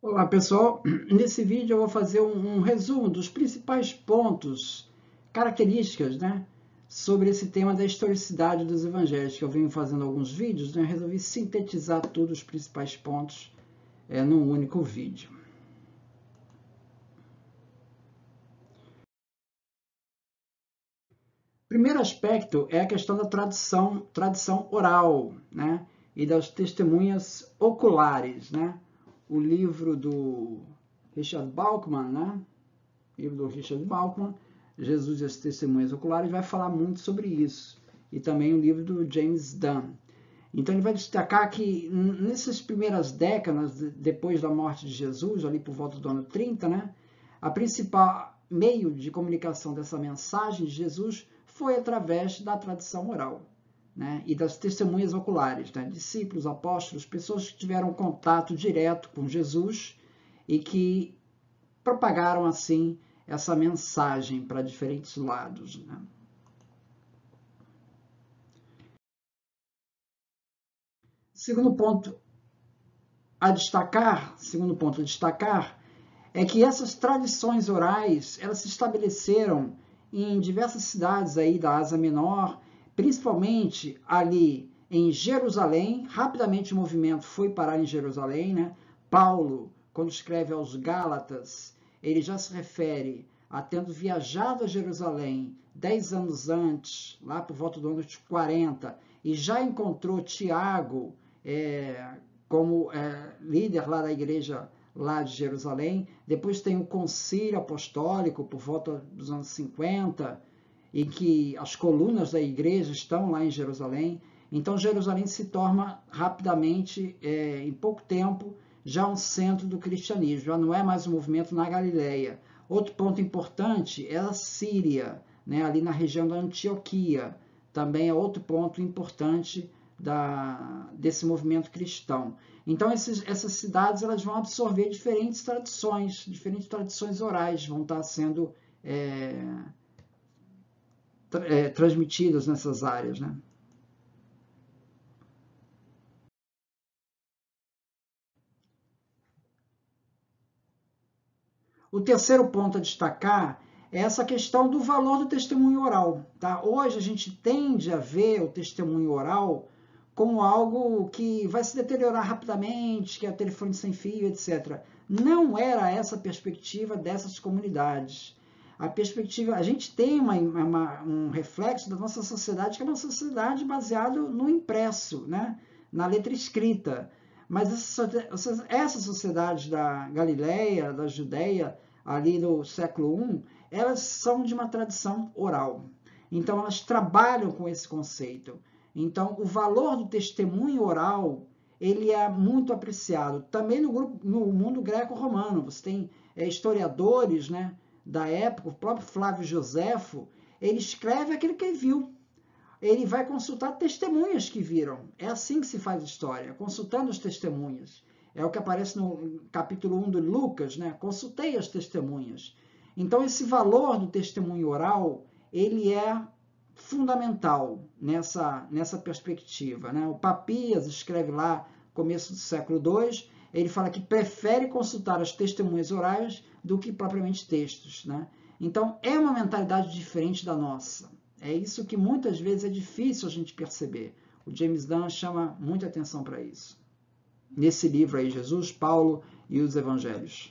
Olá pessoal, nesse vídeo eu vou fazer um resumo dos principais pontos, características, sobre esse tema da historicidade dos evangelhos, que eu venho fazendo alguns vídeos, resolvi sintetizar todos os principais pontos num único vídeo. Primeiro aspecto é a questão da tradição oral, e das testemunhas oculares, O livro do Richard Bauckham, Jesus e as Testemunhas Oculares, vai falar muito sobre isso. E também o livro do James Dunn. Então ele vai destacar que nessas primeiras décadas, depois da morte de Jesus, ali por volta do ano 30, a principal meio de comunicação dessa mensagem de Jesus foi através da tradição oral, e das testemunhas oculares, discípulos, apóstolos, pessoas que tiveram contato direto com Jesus e que propagaram assim essa mensagem para diferentes lados. Segundo ponto a destacar é que essas tradições orais elas se estabeleceram em diversas cidades aí da Ásia Menor, principalmente ali em Jerusalém. Rapidamente o movimento foi parar em Jerusalém, Paulo, quando escreve aos Gálatas, ele já se refere a tendo viajado a Jerusalém 10 anos antes, lá por volta do ano de 40, e já encontrou Tiago como líder lá da igreja lá de Jerusalém. Depois tem o concílio apostólico por volta dos anos 50, em que as colunas da igreja estão lá em Jerusalém. Então Jerusalém se torna rapidamente, em pouco tempo, já um centro do cristianismo, já não é mais um movimento na Galileia. Outro ponto importante é a Síria, ali na região da Antioquia, também é outro ponto importante desse movimento cristão. Então essas cidades elas vão absorver diferentes tradições orais vão estar sendo transmitidas nessas áreas, O terceiro ponto a destacar é essa questão do valor do testemunho oral. Hoje a gente tende a ver o testemunho oral como algo que vai se deteriorar rapidamente, que é o telefone sem fio, etc. Não era essa a perspectiva dessas comunidades. A gente tem um reflexo da nossa sociedade, que é uma sociedade baseada no impresso, na letra escrita. Mas essa sociedade da Galileia, da Judeia, ali no século I, elas são de uma tradição oral. Então, elas trabalham com esse conceito. Então, o valor do testemunho oral, ele é muito apreciado. Também no mundo greco-romano, você tem historiadores, da época, o próprio Flávio Joséfo, ele escreve aquilo que ele viu. Ele vai consultar testemunhas que viram. É assim que se faz história, consultando as testemunhas. É o que aparece no capítulo 1 de Lucas, Consultei as testemunhas. Então, esse valor do testemunho oral, ele é fundamental nessa perspectiva. O Papias escreve lá, começo do século II, ele fala que prefere consultar as testemunhas orais do que propriamente textos. Então, é uma mentalidade diferente da nossa. É isso que muitas vezes é difícil a gente perceber. O James Dunn chama muita atenção para isso. Nesse livro aí, Jesus, Paulo e os Evangelhos.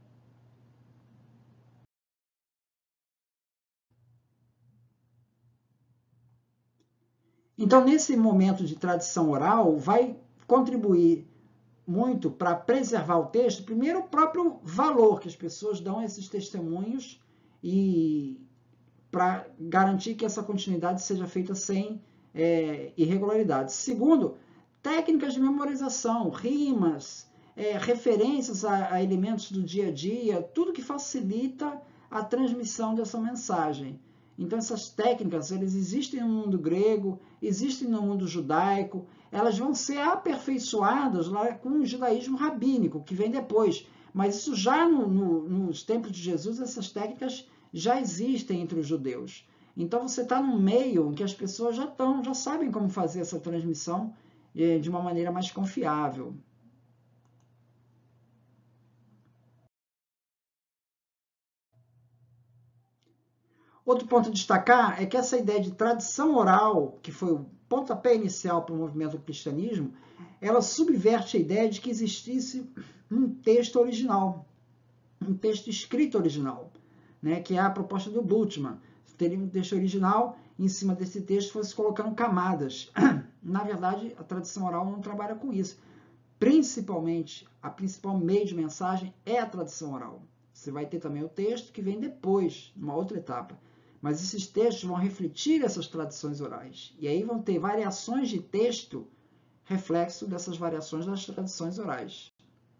Então, nesse momento de tradição oral, vai contribuir muito para preservar o texto, primeiro o próprio valor que as pessoas dão a esses testemunhos e para garantir que essa continuidade seja feita sem irregularidades. Segundo, técnicas de memorização, rimas, referências a elementos do dia a dia, tudo que facilita a transmissão dessa mensagem. Então, essas técnicas, elas existem no mundo grego, existem no mundo judaico, elas vão ser aperfeiçoadas lá com o judaísmo rabínico, que vem depois. Mas isso já nos tempos de Jesus, essas técnicas já existem entre os judeus. Então, você está num meio em que as pessoas já sabem como fazer essa transmissão de uma maneira mais confiável. Outro ponto a destacar é que essa ideia de tradição oral, que foi o pontapé inicial para o movimento do cristianismo, ela subverte a ideia de que existisse um texto original, um texto escrito original, né, que é a proposta do Bultmann. Teria um texto original, em cima desse texto fosse colocando camadas. Na verdade, a tradição oral não trabalha com isso. Principalmente, a principal meio de mensagem é a tradição oral. Você vai ter também o texto que vem depois, numa outra etapa. Mas esses textos vão refletir essas tradições orais. E aí vão ter variações de texto, reflexo dessas variações das tradições orais.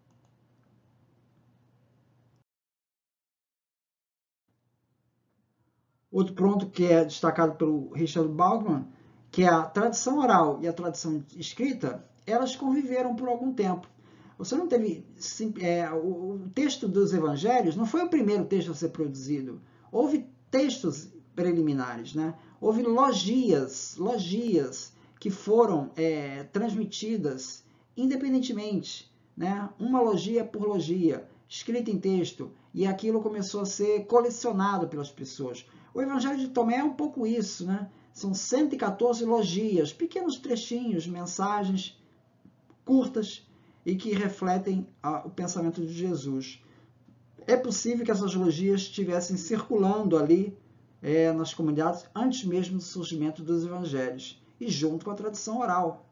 Outro ponto que é destacado pelo Richard Bauckham, que é a tradição oral e a tradição escrita, elas conviveram por algum tempo. Você não teve... o texto dos evangelhos não foi o primeiro texto a ser produzido. Houve textos preliminares, né? Houve logias que foram transmitidas independentemente, né? Uma logia por logia, escrita em texto, e aquilo começou a ser colecionado pelas pessoas. O Evangelho de Tomé é um pouco isso, né? São 114 logias, pequenos trechinhos, mensagens curtas e que refletem o pensamento de Jesus. É possível que essas logias estivessem circulando ali nas comunidades antes mesmo do surgimento dos evangelhos e junto com a tradição oral.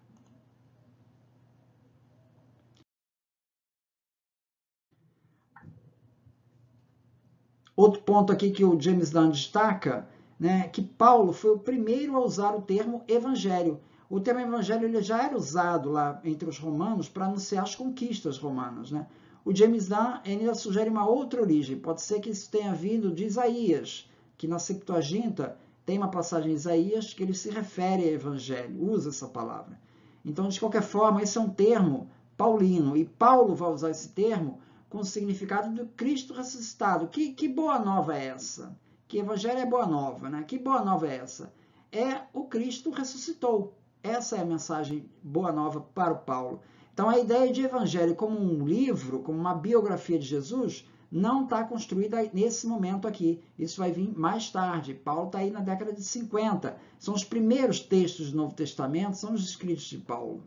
Outro ponto aqui que o James Dunn destaca, né, que Paulo foi o primeiro a usar o termo evangelho. O termo evangelho ele já era usado lá entre os romanos para anunciar as conquistas romanas, né? O James Dunn ainda sugere uma outra origem. Pode ser que isso tenha vindo de Isaías, que na Septuaginta tem uma passagem em Isaías que ele se refere a evangelho, usa essa palavra. Então, de qualquer forma, esse é um termo paulino, e Paulo vai usar esse termo com o significado do Cristo ressuscitado. Que boa nova é essa? Que evangelho é boa nova, né? Que boa nova é essa? É o Cristo ressuscitou. Essa é a mensagem boa nova para o Paulo. Então, a ideia de evangelho como um livro, como uma biografia de Jesus, não está construída nesse momento aqui. Isso vai vir mais tarde. Paulo está aí na década de 50. São os primeiros textos do Novo Testamento, são os escritos de Paulo.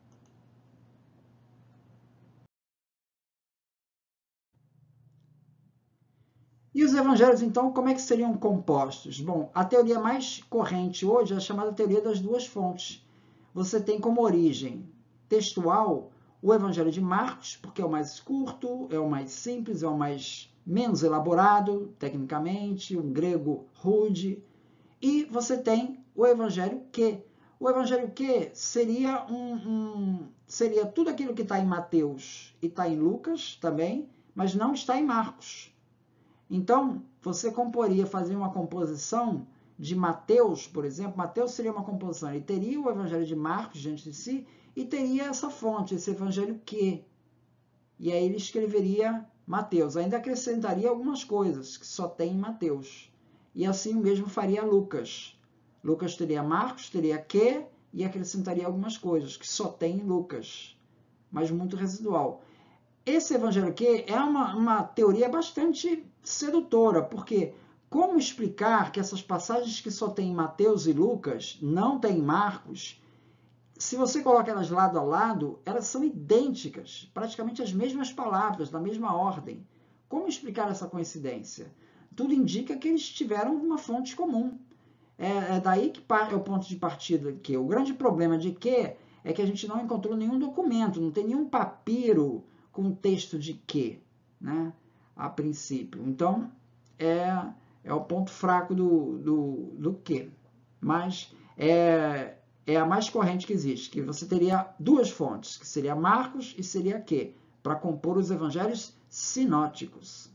E os evangelhos, então, como é que seriam compostos? Bom, a teoria mais corrente hoje é a chamada teoria das duas fontes. Você tem como origem textual o evangelho de Marcos, porque é o mais curto, é o mais simples, é o mais menos elaborado, tecnicamente, um grego rude. E você tem o evangelho que. O evangelho que seria seria tudo aquilo que está em Mateus e está em Lucas também, mas não está em Marcos. Então, você fazer uma composição de Mateus, por exemplo. Mateus seria uma composição, ele teria o evangelho de Marcos diante de si e teria essa fonte, esse evangelho que. E aí ele escreveria Mateus. Ainda acrescentaria algumas coisas que só tem em Mateus. E assim o mesmo faria Lucas. Lucas teria Marcos, teria que, e acrescentaria algumas coisas que só tem em Lucas, mas muito residual. Esse evangelho que é uma teoria bastante sedutora, porque como explicar que essas passagens que só tem em Mateus e Lucas não tem em Marcos, se você coloca elas lado a lado, elas são idênticas, praticamente as mesmas palavras, na mesma ordem. Como explicar essa coincidência? Tudo indica que eles tiveram uma fonte comum. É daí que é o ponto de partida que o grande problema de que é que a gente não encontrou nenhum documento, não tem nenhum papiro com texto de que, né, a princípio. Então, é o ponto fraco do que. Mas é a mais corrente que existe, que você teria duas fontes, que seria Marcos e seria que, para compor os evangelhos sinóticos.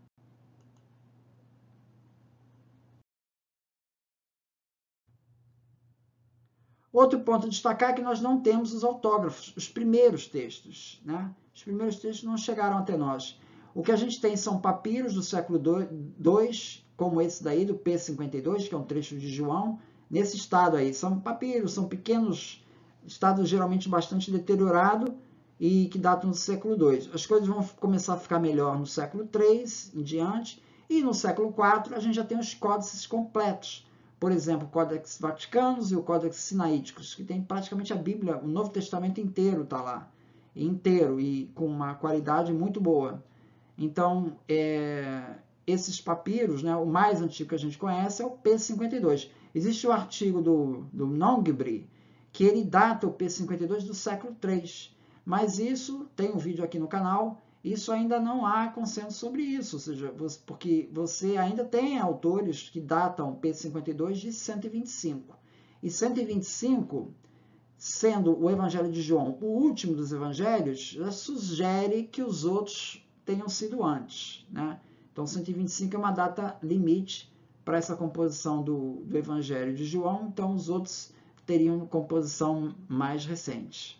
Outro ponto a destacar é que nós não temos os autógrafos, os primeiros textos, né? Os primeiros textos não chegaram até nós. O que a gente tem são papiros do século II, como esse daí, do P52, que é um trecho de João, nesse estado aí. São papiros, são pequenos estados geralmente bastante deteriorados e que datam do século II. As coisas vão começar a ficar melhor no século III em diante, E no século IV a gente já tem os códices completos. Por exemplo, o Codex Vaticanus e o Codex Sinaíticos, que tem praticamente a Bíblia, o Novo Testamento inteiro está lá. Inteiro e com uma qualidade muito boa. Então, esses papiros, né, o mais antigo que a gente conhece é o P52. Existe o artigo do Nongbri, que ele data o P52 do século III. Mas isso, tem um vídeo aqui no canal, isso ainda não há consenso sobre isso, ou seja, porque você ainda tem autores que datam o P52 de 125. E 125, sendo o Evangelho de João o último dos evangelhos, já sugere que os outros tenham sido antes, né? Então, 125 é uma data limite para essa composição do Evangelho de João, então os outros teriam composição mais recente.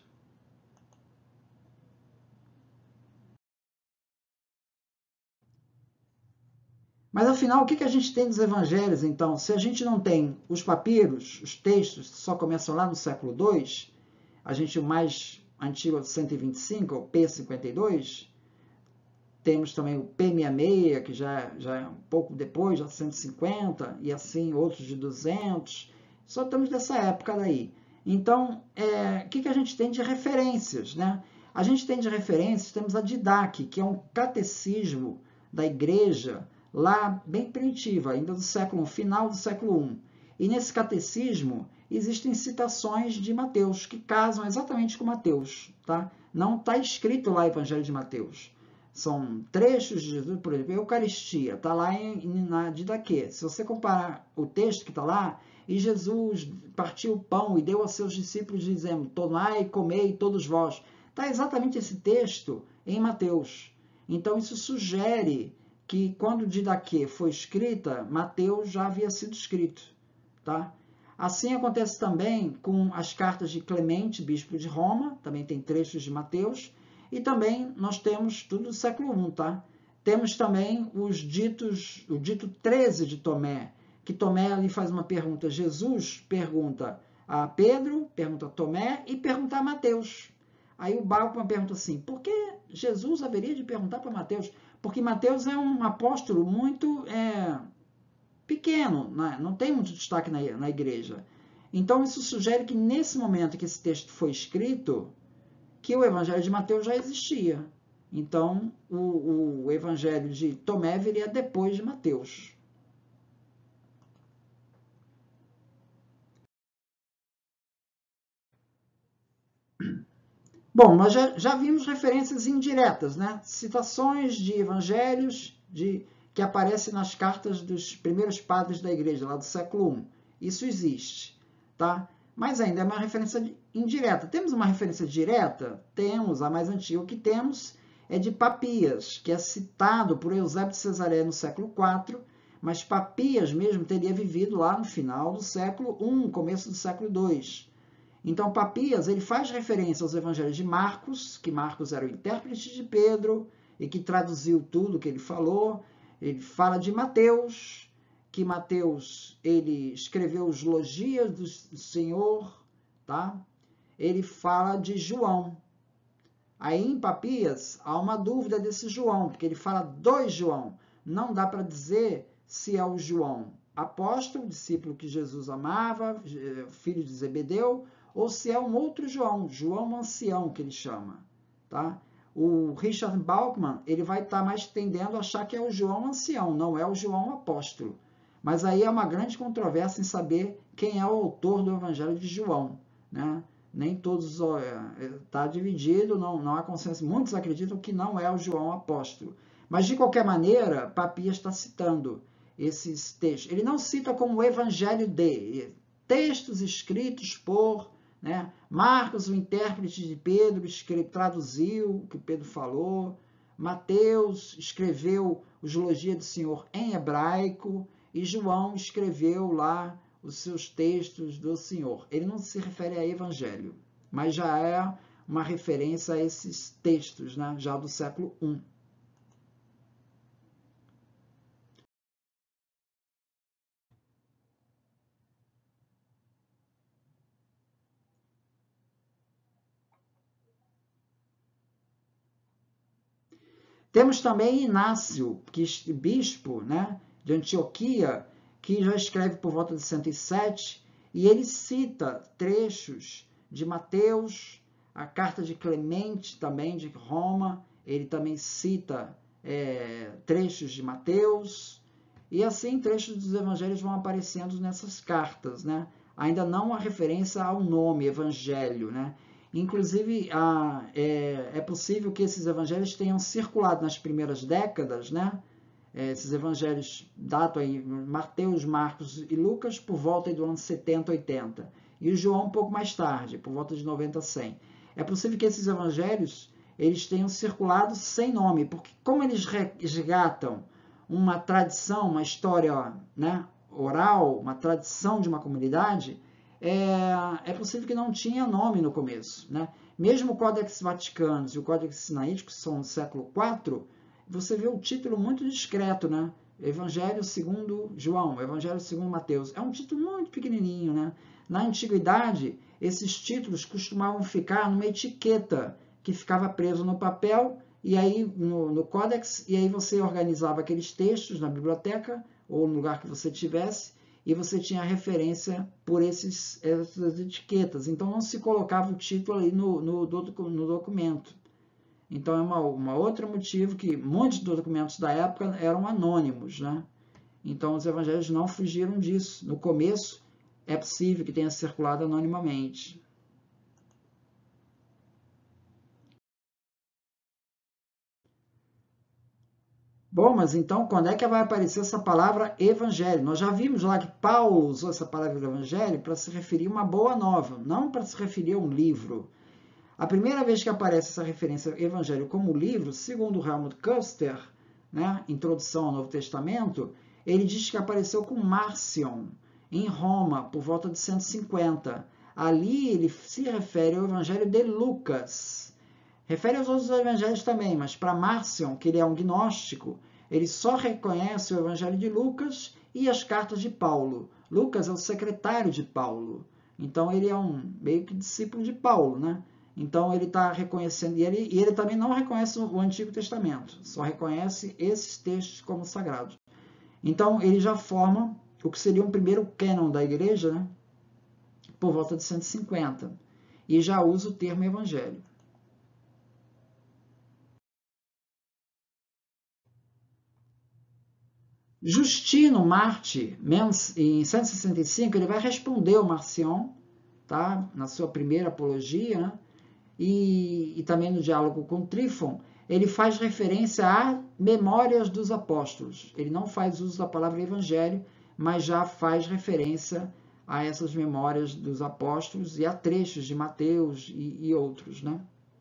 Mas afinal, o que a gente tem dos evangelhos, então? Se a gente não tem os papiros, os textos, que só começam lá no século II, a gente, o mais antigo é o 125, o P52, temos também o P66, que já é um pouco depois, já 150, e assim outros de 200. Só estamos dessa época daí. Então, o que a gente tem de referências, né? A gente tem de referências, temos a Didaque, que é um catecismo da igreja, lá bem primitiva, ainda do século I, final do século I. E nesse catecismo existem citações de Mateus, que casam exatamente com Mateus, tá? Não está escrito lá o Evangelho de Mateus. São trechos de Jesus, por exemplo, a Eucaristia, está lá na Didaquê. Se você comparar o texto que está lá, e Jesus partiu o pão e deu aos seus discípulos, dizendo, tomai e comei todos vós. Está exatamente esse texto em Mateus. Então, isso sugere que quando Didaquê foi escrita, Mateus já havia sido escrito. Tá? Assim acontece também com as cartas de Clemente, bispo de Roma, também tem trechos de Mateus, e também nós temos tudo do século I, tá? Temos também o dito 13 de Tomé, que Tomé ali faz uma pergunta. Jesus pergunta a Pedro, pergunta a Tomé e pergunta a Mateus. Aí o Bauman pergunta assim, por que Jesus haveria de perguntar para Mateus? Porque Mateus é um apóstolo muito pequeno, né? Não tem muito destaque na igreja. Então isso sugere que nesse momento que esse texto foi escrito, que o Evangelho de Mateus já existia. Então, o Evangelho de Tomé viria depois de Mateus. Bom, nós já vimos referências indiretas, né? Citações de evangelhos que aparecem nas cartas dos primeiros padres da igreja, lá do século I. Isso existe, tá? Mas ainda é uma referência indireta. Temos uma referência direta? Temos, a mais antiga que temos é de Papias, que é citado por Eusébio de Cesareia no século IV, mas Papias mesmo teria vivido lá no final do século I, começo do século II. Então, Papias ele faz referência aos evangelhos de Marcos, que Marcos era o intérprete de Pedro e que traduziu tudo que ele falou. Ele fala de Mateus, que Mateus ele escreveu os logias do Senhor, tá? Ele fala de João. Aí em Papias há uma dúvida desse João, porque ele fala dois João. Não dá para dizer se é o João apóstolo, discípulo que Jesus amava, filho de Zebedeu, ou se é um outro João, João ancião que ele chama, tá? O Richard Bauckham, ele vai estar mais tendendo a achar que é o João ancião, não é o João apóstolo. Mas aí é uma grande controvérsia em saber quem é o autor do Evangelho de João, né? Nem todos está dividido, não há consenso. Muitos acreditam que não é o João apóstolo. Mas de qualquer maneira, Papias está citando esses textos. Ele não cita como o Evangelho de textos escritos por, né? Marcos, o intérprete de Pedro, traduziu o que Pedro falou. Mateus escreveu os Logia do Senhor em hebraico. E João escreveu lá os seus textos do Senhor. Ele não se refere a evangelho, mas já é uma referência a esses textos, né? Já do século I. Temos também Inácio, bispo, né, de Antioquia, que já escreve por volta de 107, e ele cita trechos de Mateus, a carta de Clemente também, de Roma, ele também cita trechos de Mateus, e assim trechos dos evangelhos vão aparecendo nessas cartas, né? Ainda não a referência ao nome evangelho, né? Inclusive, é possível que esses evangelhos tenham circulado nas primeiras décadas, né? Esses evangelhos datam aí Mateus, Marcos e Lucas por volta do ano 70, 80. E o João um pouco mais tarde, por volta de 90, 100. É possível que esses evangelhos eles tenham circulado sem nome, porque como eles resgatam uma tradição, uma história, né, oral, uma tradição de uma comunidade, é possível que não tinha nome no começo, né? Mesmo o Códex Vaticanus e o Códex Sinaítico, que são do século IV, você vê o título muito discreto, né? Evangelho segundo João, Evangelho segundo Mateus. É um título muito pequenininho, né? Na antiguidade, esses títulos costumavam ficar numa etiqueta que ficava preso no papel e aí no códex, e aí você organizava aqueles textos na biblioteca ou no lugar que você tivesse, e você tinha referência por essas etiquetas. Então não se colocava o título ali no documento. Então é uma outro motivo que muitos documentos da época eram anônimos, né? Então os evangelhos não fugiram disso. No começo é possível que tenha circulado anonimamente. Bom, mas então quando é que vai aparecer essa palavra evangelho? Nós já vimos lá que Paulo usou essa palavra evangelho para se referir a uma boa nova, não para se referir a um livro. A primeira vez que aparece essa referência evangelho como livro, segundo Helmut Köster, né, Introdução ao Novo Testamento, ele diz que apareceu com Marcion, em Roma, por volta de 150. Ali ele se refere ao evangelho de Lucas. Refere aos outros evangelhos também, mas para Marcion, que ele é um gnóstico, ele só reconhece o evangelho de Lucas e as cartas de Paulo. Lucas é o secretário de Paulo. Então ele é meio que discípulo de Paulo, né? Então ele está reconhecendo, e ele também não reconhece o Antigo Testamento, só reconhece esses textos como sagrados. Então ele já forma o que seria um primeiro cânon da igreja, né? Por volta de 150, e já usa o termo evangelho. Justino Marte, em 165, ele vai responder ao Marcion, tá? Na sua primeira apologia, né? E também no diálogo com Trífon, ele faz referência a Memórias dos Apóstolos. Ele não faz uso da palavra evangelho, mas já faz referência a essas memórias dos apóstolos e a trechos de Mateus e outros, né?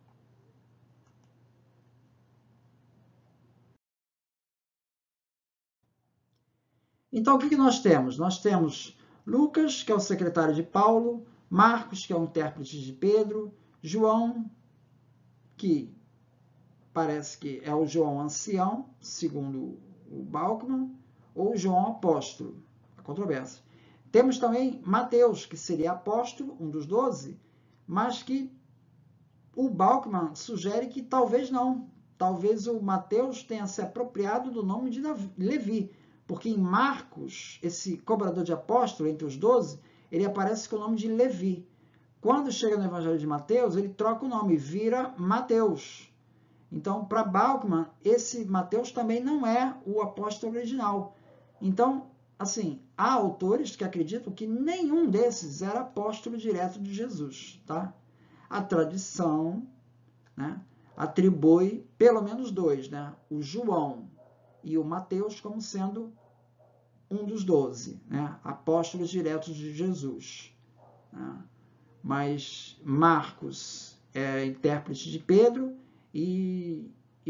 Então, o que nós temos? Nós temos Lucas, que é o secretário de Paulo, Marcos, que é o intérprete de Pedro, João, que parece que é o João ancião, segundo o Bauckmann, ou o João apóstolo, a controvérsia. Temos também Mateus, que seria apóstolo, um dos 12, mas que o Bauckmann sugere que talvez não. Talvez o Mateus tenha se apropriado do nome de Levi, porque em Marcos, esse cobrador de apóstolo, entre os 12, ele aparece com o nome de Levi. Quando chega no Evangelho de Mateus, ele troca o nome, vira Mateus. Então, para Bauckmann, esse Mateus também não é o apóstolo original. Então, assim, há autores que acreditam que nenhum desses era apóstolo direto de Jesus, tá? A tradição, né, atribui pelo menos dois, né? O João e o Mateus como sendo um dos 12, né? Apóstolos diretos de Jesus. Né? Mas Marcos é intérprete de Pedro e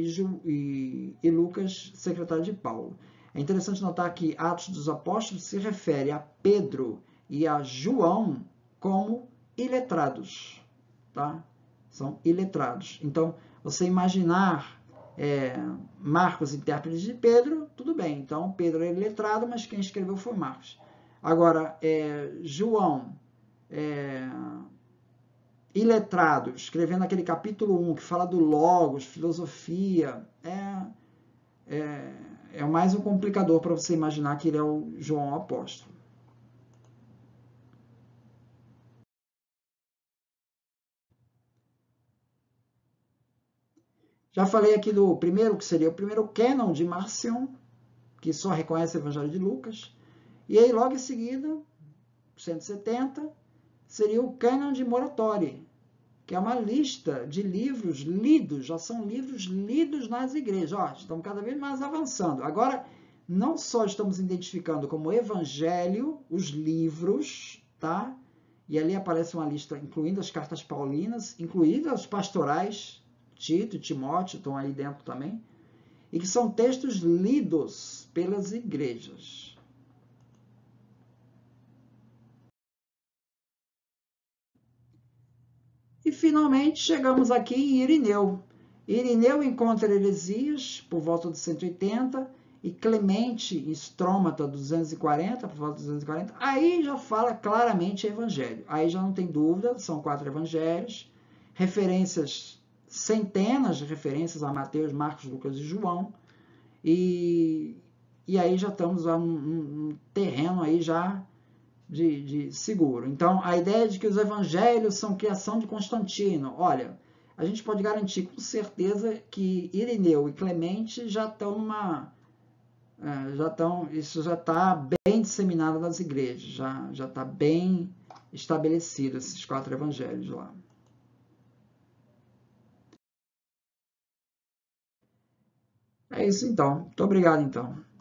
Lucas, secretário de Paulo. É interessante notar que Atos dos Apóstolos se refere a Pedro e a João como iletrados, tá? São iletrados. Então, você imaginar Marcos, intérprete de Pedro, tudo bem. Então, Pedro é iletrado, mas quem escreveu foi Marcos. Agora, João iletrado, escrevendo aquele capítulo 1, que fala do Logos, filosofia, é mais um complicador para você imaginar que ele é o João Apóstolo. Já falei aqui do primeiro, que seria o primeiro cânon de Marcion, que só reconhece o Evangelho de Lucas. E aí, logo em seguida, 170, seria o cânon de Muratori, que é uma lista de livros lidos, já são livros lidos nas igrejas. Ó, estamos cada vez mais avançando. Agora, não só estamos identificando como evangelho os livros, tá? E ali aparece uma lista incluindo as cartas paulinas, incluindo as pastorais, Tito e Timóteo estão aí dentro também, e que são textos lidos pelas igrejas. E finalmente chegamos aqui em Irineu. Irineu encontra heresias por volta de 180 e Clemente em Strômata 240, por volta de 240. Aí já fala claramente evangelho. Aí já não tem dúvida, são 4 evangelhos, referências, centenas de referências a Mateus, Marcos, Lucas e João. E aí já estamos num terreno aí já de seguro. Então, a ideia de que os evangelhos são criação de Constantino, olha, a gente pode garantir com certeza que Irineu e Clemente já estão isso já está bem disseminado nas igrejas, já está bem estabelecido esses 4 evangelhos lá. É isso então. Muito obrigado então.